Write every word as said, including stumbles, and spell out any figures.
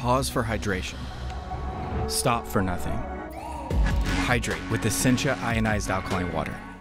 Pause for hydration. Stop for nothing. Hydrate with Essentia Ionized Alkaline Water.